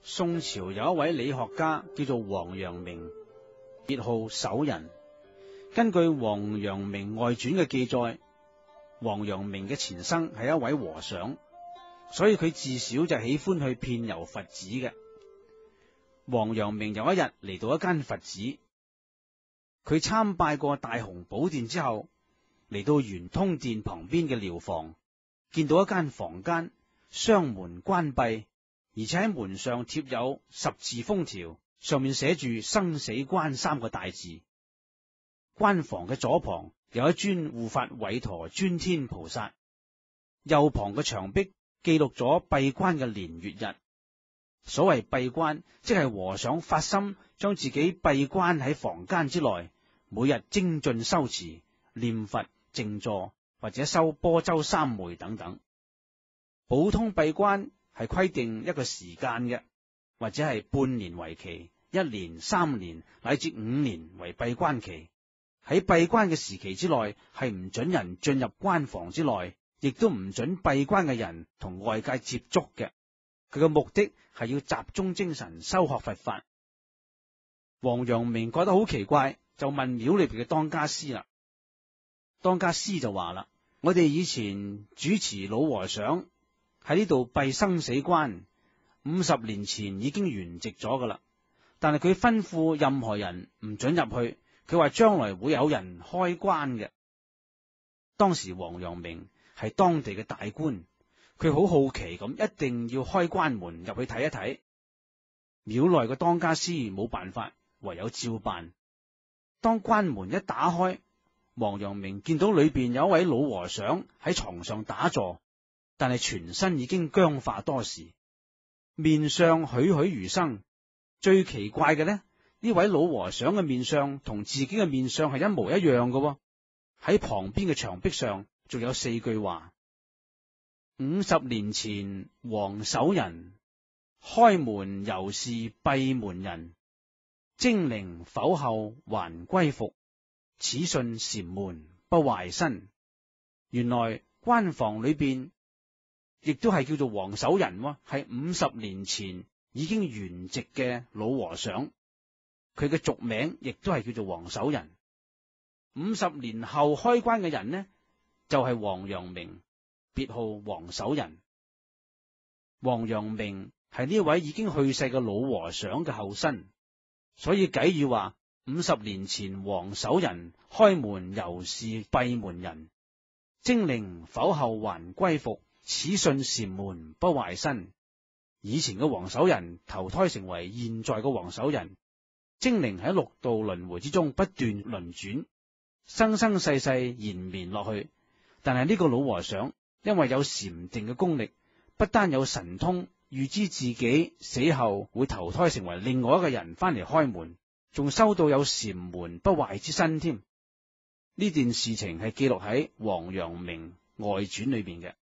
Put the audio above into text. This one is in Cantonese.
宋朝有一位理學家叫做王陽明，別號守仁。根據《王陽明外傳》嘅記載，王陽明嘅前生係一位和尚，所以佢自小就喜歡去遍遊佛寺嘅。王陽明有一日嚟到一間佛寺，佢參拜過大雄寶殿之後，嚟到圓通殿旁邊嘅寮房，見到一間房間，雙門關閉，而且喺門上貼有十字封條，上面寫住生死關三個大字。關房嘅左旁有一尊護法韋陀尊天菩薩，右旁嘅牆壁記錄咗閉關嘅年月日。所謂閉關，即係和尚發心將自己閉關喺房間之內，每日精進修持、念佛、靜坐或者修般舟三昧等等。普通閉關係規定一個時間嘅，或者係半年為期，1年、3年乃至5年為閉關期。喺閉關嘅時期之內，係唔准人進入關房之內，亦都唔准閉關嘅人同外界接觸嘅。佢嘅目的係要集中精神修學佛法。王陽明覺得好奇怪，就問廟裏邊嘅當家師啦。當家師就話啦：我哋以前主持老和尚喺呢度閉生死關，50年前已經圓寂咗噶啦。但係佢吩咐任何人唔准入去，佢話將來會有人開關嘅。當時王陽明係當地嘅大官，佢好好奇咁，一定要開關門入去睇一睇。廟內嘅當家師冇辦法，唯有照辦。當關門一打開，王陽明見到裏邊有一位老和尚喺床上打坐，但係全身已經僵化多時，面相栩栩如生。最奇怪嘅呢位老和尚嘅面相同自己嘅面相係一模一樣嘅。喺旁邊嘅牆壁上仲有4句話：50年前王守仁，開門猶是閉門人，精靈否後還歸復，此信禪門不壞身。原來關房裏邊亦都係叫做王守仁，係50年前已經圓寂嘅老和尚，佢嘅俗名亦都係叫做王守仁。50年後開關嘅人呢，就係王陽明，別號王守仁。王陽明係呢位已經去世嘅老和尚嘅後身，所以偈語話：50年前王守仁，開門猶是閉門人，精靈否後還歸復，此信禪門不壞身。以前嘅王守仁投胎成為現在嘅王守仁，精靈喺6道輪迴之中不斷輪轉，生生世世延綿落去。但係呢個老和尚因為有禪定嘅功力，不單有神通，預知自己死後會投胎成為另外一個人翻嚟開門，仲修到有禪門不壞之身添。呢件事情係記錄喺《王陽明外傳》裏邊嘅。